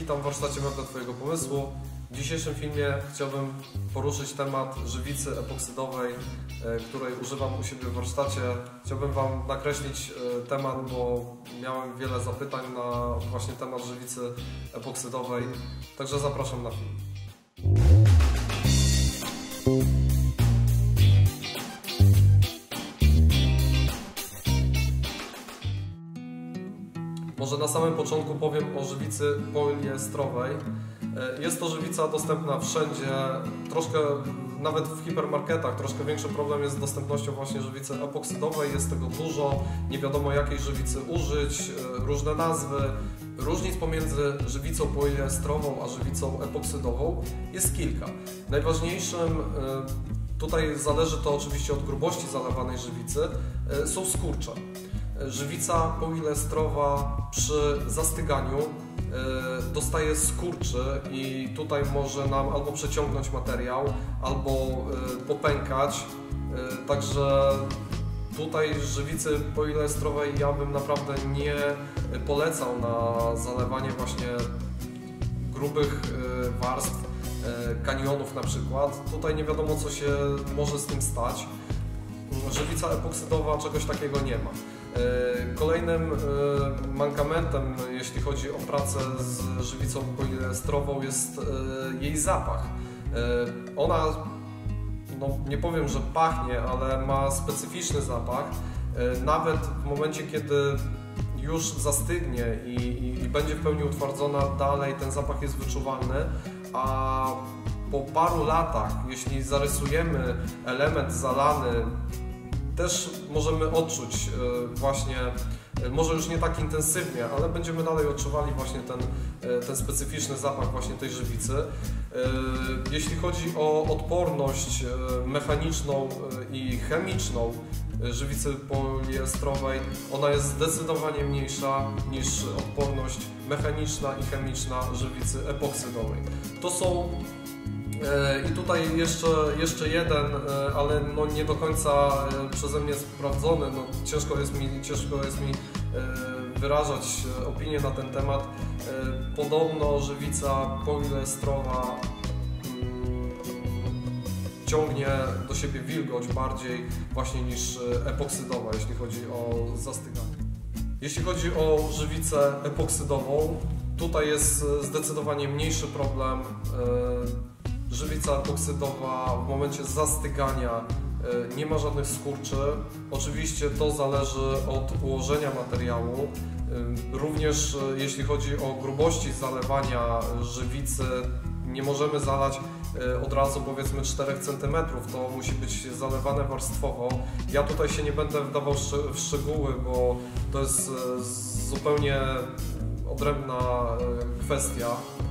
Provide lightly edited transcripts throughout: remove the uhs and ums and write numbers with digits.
Witam w warsztacie Mebla Twojego Pomysłu. W dzisiejszym filmie chciałbym poruszyć temat żywicy epoksydowej, której używam u siebie w warsztacie. Chciałbym Wam nakreślić temat, bo miałem wiele zapytań na właśnie temat żywicy epoksydowej, także zapraszam na film. Może na samym początku powiem o żywicy poliestrowej. Jest to żywica dostępna wszędzie, troszkę nawet w hipermarketach. Troszkę większy problem jest z dostępnością właśnie żywicy epoksydowej. Jest tego dużo, nie wiadomo jakiej żywicy użyć, różne nazwy. Różnic pomiędzy żywicą poliestrową a żywicą epoksydową jest kilka. Najważniejszym, tutaj zależy to oczywiście od grubości zalewanej żywicy, są skurcze. Żywica poliestrowa przy zastyganiu dostaje skurczy i tutaj może nam albo przeciągnąć materiał, albo popękać. Także tutaj żywicy poliestrowej ja bym naprawdę nie polecał na zalewanie właśnie grubych warstw, kanionów na przykład. Tutaj nie wiadomo, co się może z tym stać. Żywica epoksydowa czegoś takiego nie ma. Kolejnym mankamentem, jeśli chodzi o pracę z żywicą poliestrową, jest jej zapach. Ona, no nie powiem, że pachnie, ale ma specyficzny zapach. Nawet w momencie, kiedy już zastygnie i będzie w pełni utwardzona, dalej ten zapach jest wyczuwalny, a po paru latach, jeśli zarysujemy element zalany, też możemy odczuć właśnie, może już nie tak intensywnie, ale będziemy dalej odczuwali właśnie ten specyficzny zapach właśnie tej żywicy. Jeśli chodzi o odporność mechaniczną i chemiczną żywicy poliestrowej, ona jest zdecydowanie mniejsza niż odporność mechaniczna i chemiczna żywicy epoksydowej. To są i tutaj jeszcze jeden, ale no nie do końca przeze mnie sprawdzony. No ciężko jest mi wyrażać opinię na ten temat. Podobno żywica poliestrowa ciągnie do siebie wilgoć bardziej właśnie niż epoksydowa, jeśli chodzi o zastyganie. Jeśli chodzi o żywicę epoksydową, tutaj jest zdecydowanie mniejszy problem. Żywica epoksydowa w momencie zastygania nie ma żadnych skurczy. Oczywiście to zależy od ułożenia materiału. Również jeśli chodzi o grubości zalewania żywicy, nie możemy zalać od razu powiedzmy 4 cm, to musi być zalewane warstwowo. Ja tutaj się nie będę wdawał w szczegóły, bo to jest zupełnie odrębna kwestia.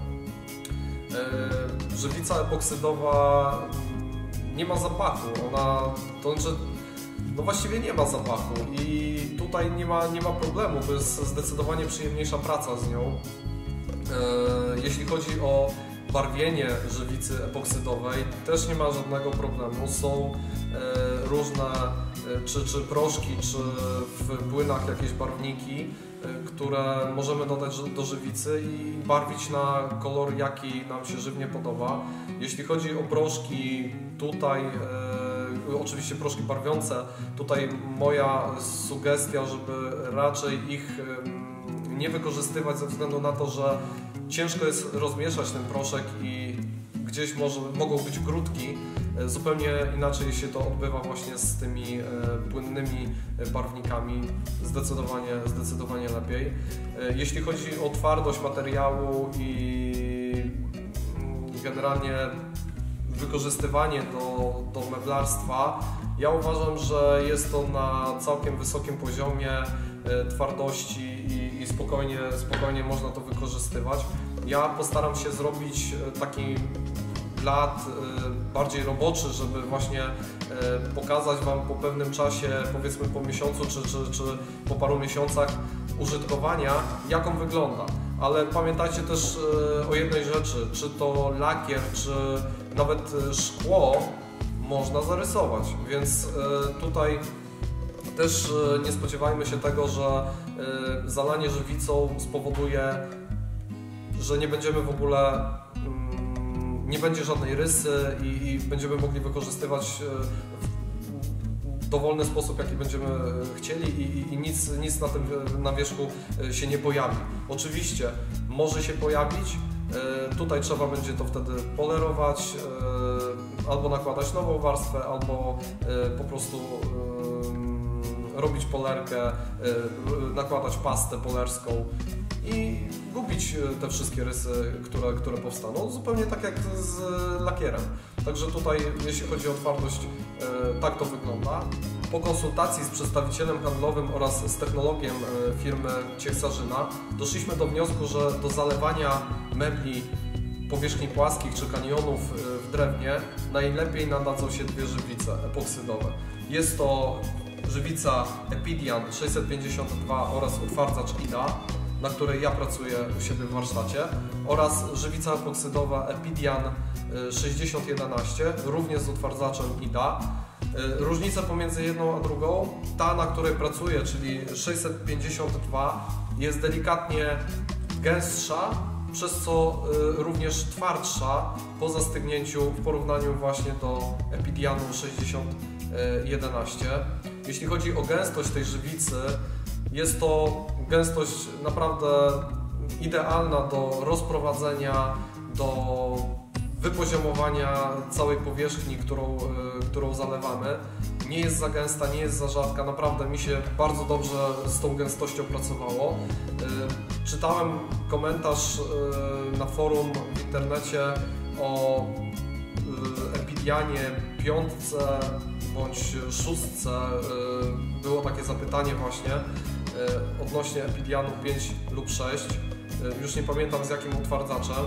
Żywica epoksydowa nie ma zapachu, to znaczy, no właściwie nie ma zapachu i tutaj nie ma problemu, to jest zdecydowanie przyjemniejsza praca z nią. Jeśli chodzi o barwienie żywicy epoksydowej, też nie ma żadnego problemu. Są różne czy proszki, czy w płynach jakieś barwniki, które możemy dodać do żywicy i barwić na kolor, jaki nam się żywnie podoba. Jeśli chodzi o proszki, tutaj oczywiście proszki barwiące, tutaj moja sugestia, żeby raczej ich nie wykorzystywać ze względu na to, że ciężko jest rozmieszać ten proszek i gdzieś mogą być grudki. Zupełnie inaczej się to odbywa właśnie z tymi płynnymi barwnikami, zdecydowanie lepiej. Jeśli chodzi o twardość materiału i generalnie wykorzystywanie do meblarstwa, ja uważam, że jest to na całkiem wysokim poziomie twardości i spokojnie można to wykorzystywać. Ja postaram się zrobić taki blat bardziej roboczy, żeby właśnie pokazać Wam po pewnym czasie, powiedzmy po miesiącu czy po paru miesiącach użytkowania, jak on wygląda. Ale pamiętajcie też o jednej rzeczy, czy to lakier, czy nawet szkło można zarysować, więc tutaj też nie spodziewajmy się tego, że zalanie żywicą spowoduje że nie będziemy w ogóle, nie będzie żadnej rysy i będziemy mogli wykorzystywać w dowolny sposób, jaki będziemy chcieli i nic na tym nawierzchu się nie pojawi. Oczywiście może się pojawić, tutaj trzeba będzie to wtedy polerować, albo nakładać nową warstwę, albo po prostu robić polerkę, nakładać pastę polerską i gubić te wszystkie rysy, które powstaną, zupełnie tak jak z lakierem. Także tutaj, jeśli chodzi o twardość, tak to wygląda. Po konsultacji z przedstawicielem handlowym oraz z technologiem firmy Ciech Sarzyna doszliśmy do wniosku, że do zalewania mebli powierzchni płaskich czy kanionów w drewnie najlepiej nadadzą się dwie żywice epoksydowe. Jest to żywica Epidian 652 oraz utwardzacz IDA, na której ja pracuję u siebie w warsztacie, oraz żywica epoksydowa Epidian 6011, również z utwardzaczem IDA. Różnica pomiędzy jedną a drugą, ta na której pracuję, czyli 652, jest delikatnie gęstsza, przez co również twardsza po zastygnięciu w porównaniu właśnie do Epidianu 6011. Jeśli chodzi o gęstość tej żywicy, jest to gęstość naprawdę idealna do rozprowadzenia, do wypoziomowania całej powierzchni, którą zalewamy. Nie jest za gęsta, nie jest za rzadka, naprawdę mi się bardzo dobrze z tą gęstością pracowało. Czytałem komentarz na forum w internecie o Epidianie 5 bądź 6. Było takie zapytanie właśnie odnośnie Epidianu 5 lub 6. Już nie pamiętam z jakim utwardzaczem.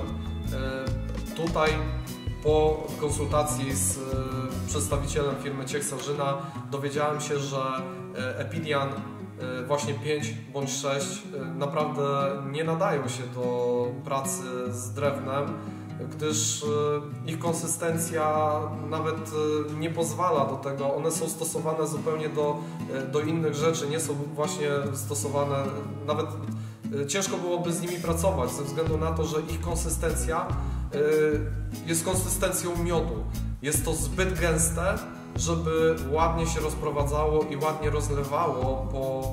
Tutaj po konsultacji z przedstawicielem firmy Ciech Sarzyna dowiedziałem się, że Epidian właśnie 5 bądź 6 naprawdę nie nadają się do pracy z drewnem, gdyż ich konsystencja nawet nie pozwala do tego. One są stosowane zupełnie do innych rzeczy, nie są właśnie stosowane, nawet ciężko byłoby z nimi pracować ze względu na to, że ich konsystencja jest konsystencją miodu. Jest to zbyt gęste, żeby ładnie się rozprowadzało i ładnie rozlewało po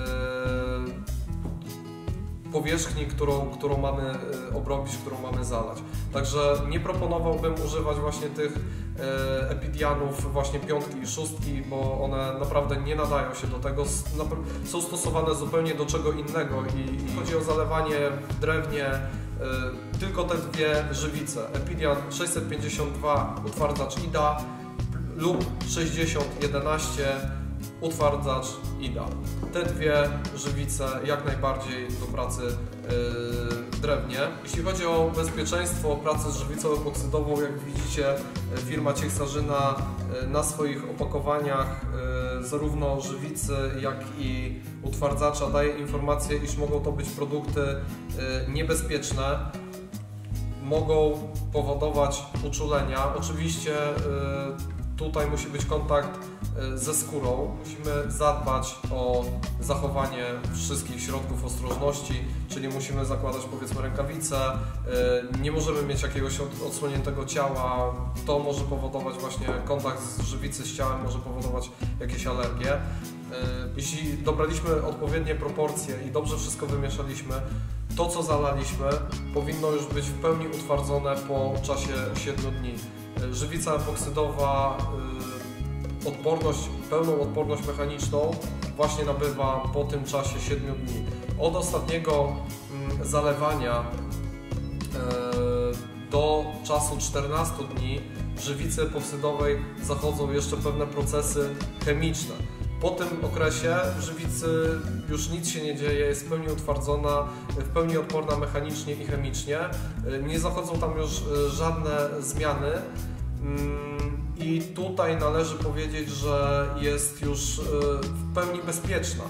powierzchni, którą mamy obrobić, którą mamy zalać. Także nie proponowałbym używać właśnie tych Epidianów właśnie 5 i 6, bo one naprawdę nie nadają się do tego, są stosowane zupełnie do czego innego i chodzi o zalewanie w drewnie. Tylko te dwie żywice, Epidian 652 utwardzacz IDA lub 6011 utwardzacz IDA. Te dwie żywice jak najbardziej do pracy w drewnie. Jeśli chodzi o bezpieczeństwo pracy z żywicą epoksydową, jak widzicie, firma Ciech Sarzyna na swoich opakowaniach zarówno żywicy, jak i utwardzacza daje informację, iż mogą to być produkty niebezpieczne, mogą powodować uczulenia. Oczywiście tutaj musi być kontakt ze skórą. Musimy zadbać o zachowanie wszystkich środków ostrożności, czyli musimy zakładać powiedzmy rękawice, nie możemy mieć jakiegoś odsłoniętego ciała. To może powodować właśnie kontakt z żywicy z ciałem, może powodować jakieś alergie. Jeśli dobraliśmy odpowiednie proporcje i dobrze wszystko wymieszaliśmy, to co zalaliśmy powinno już być w pełni utwardzone po czasie 7 dni. Żywica epoksydowa pełną odporność mechaniczną właśnie nabywa po tym czasie 7 dni. Od ostatniego zalewania do czasu 14 dni w żywicy epoksydowej zachodzą jeszcze pewne procesy chemiczne. Po tym okresie w żywicy już nic się nie dzieje, jest w pełni utwardzona, w pełni odporna mechanicznie i chemicznie. Nie zachodzą tam już żadne zmiany. I tutaj należy powiedzieć, że jest już w pełni bezpieczna.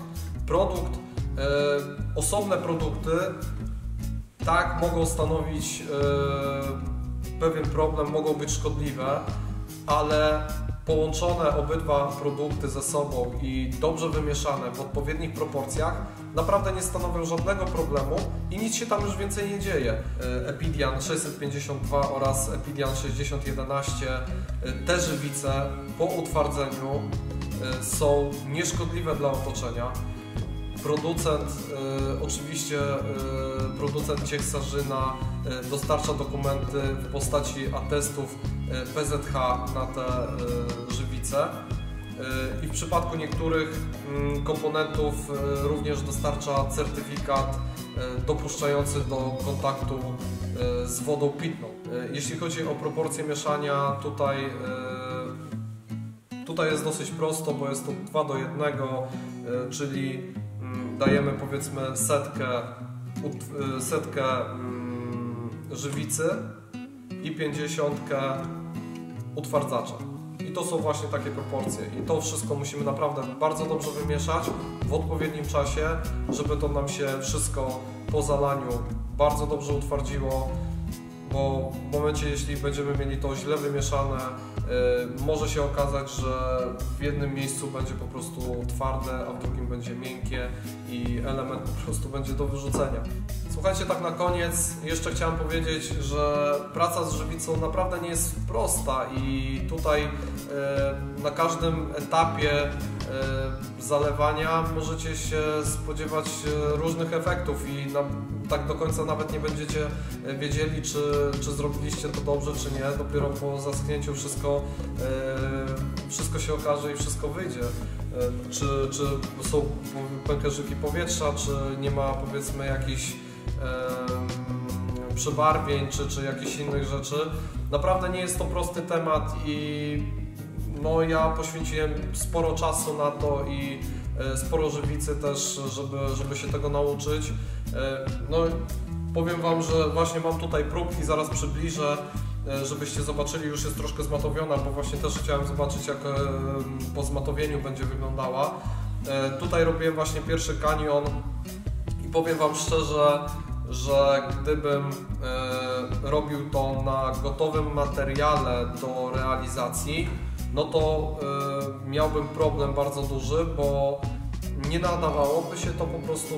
Osobne produkty tak mogą stanowić pewien problem, mogą być szkodliwe, ale połączone obydwa produkty ze sobą i dobrze wymieszane w odpowiednich proporcjach naprawdę nie stanowią żadnego problemu i nic się tam już więcej nie dzieje. Epidian 652 oraz Epidian 6011, te żywice po utwardzeniu są nieszkodliwe dla otoczenia. Producent, oczywiście producent Ciechsarzyna dostarcza dokumenty w postaci atestów PZH na te żywice i w przypadku niektórych komponentów również dostarcza certyfikat dopuszczający do kontaktu z wodą pitną. Jeśli chodzi o proporcje mieszania, tutaj jest dosyć prosto, bo jest to 2 do 1, czyli dajemy powiedzmy setkę żywicy i 50 utwardzacza. I to są właśnie takie proporcje. I to wszystko musimy naprawdę bardzo dobrze wymieszać w odpowiednim czasie, żeby to nam się wszystko po zalaniu bardzo dobrze utwardziło, bo w momencie, jeśli będziemy mieli to źle wymieszane, może się okazać, że w jednym miejscu będzie po prostu twarde, a w drugim będzie miękkie i element po prostu będzie do wyrzucenia. Słuchajcie, tak na koniec jeszcze chciałem powiedzieć, że praca z żywicą naprawdę nie jest prosta i tutaj na każdym etapie zalewania możecie się spodziewać różnych efektów i tak do końca nawet nie będziecie wiedzieli, czy zrobiliście to dobrze, czy nie. Dopiero po zaschnięciu wszystko się okaże i wszystko wyjdzie. Czy są pęcherzyki powietrza, czy nie ma powiedzmy jakichś przebarwień, czy jakichś innych rzeczy. Naprawdę nie jest to prosty temat i no, ja poświęciłem sporo czasu na to i sporo żywicy też, żeby się tego nauczyć. No, powiem Wam, że właśnie mam tutaj próbki, zaraz przybliżę, żebyście zobaczyli, już jest troszkę zmatowiona, bo właśnie też chciałem zobaczyć, jak po zmatowieniu będzie wyglądała. Tutaj robiłem właśnie pierwszy kanion i powiem Wam szczerze, że gdybym robił to na gotowym materiale do realizacji, no to miałbym problem bardzo duży, bo nie nadawałoby się to po prostu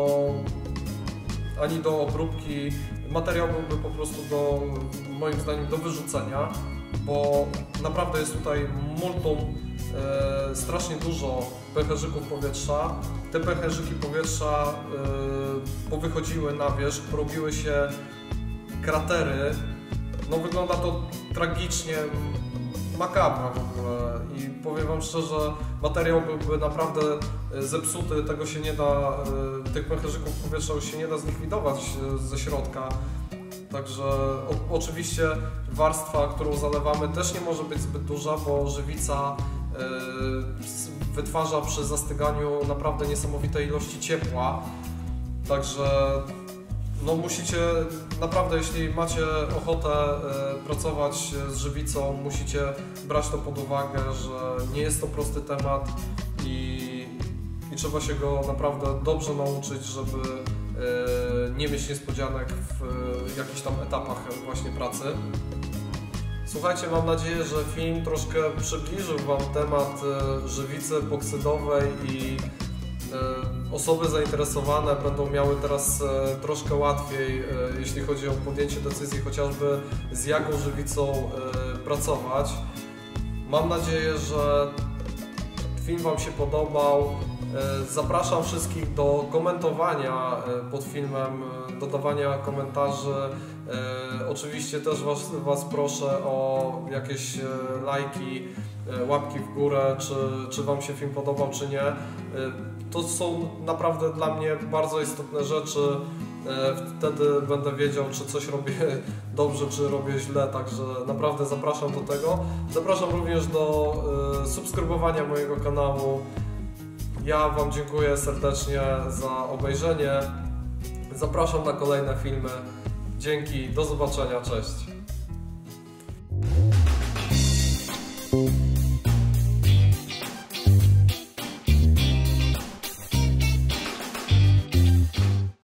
ani do obróbki. Materiał byłby po prostu moim zdaniem do wyrzucenia, bo naprawdę jest tutaj multum, strasznie dużo pęcherzyków powietrza. Te pęcherzyki powietrza powychodziły na wierzch, porobiły się kratery. No, wygląda to tragicznie, makabra w ogóle i powiem Wam szczerze, materiał byłby naprawdę zepsuty, tego się nie da, tych pęcherzyków powietrza już się nie da zlikwidować ze środka. Także oczywiście warstwa, którą zalewamy, też nie może być zbyt duża, bo żywica wytwarza przy zastyganiu naprawdę niesamowite ilości ciepła. Także no musicie naprawdę, jeśli macie ochotę pracować z żywicą, musicie brać to pod uwagę, że nie jest to prosty temat i trzeba się go naprawdę dobrze nauczyć, żeby nie mieć niespodzianek w jakichś tam etapach właśnie pracy. Słuchajcie, mam nadzieję, że film troszkę przybliżył Wam temat żywicy epoksydowej i osoby zainteresowane będą miały teraz troszkę łatwiej, jeśli chodzi o podjęcie decyzji, chociażby z jaką żywicą pracować. Mam nadzieję, że film Wam się podobał. Zapraszam wszystkich do komentowania pod filmem, dodawania komentarzy. Oczywiście też Was proszę o jakieś lajki, łapki w górę, czy Wam się film podobał, czy nie. To są naprawdę dla mnie bardzo istotne rzeczy. Wtedy będę wiedział, czy coś robię dobrze, czy robię źle, także naprawdę zapraszam do tego. Zapraszam również do subskrybowania mojego kanału. Ja Wam dziękuję serdecznie za obejrzenie. Zapraszam na kolejne filmy. Dzięki, do zobaczenia, cześć.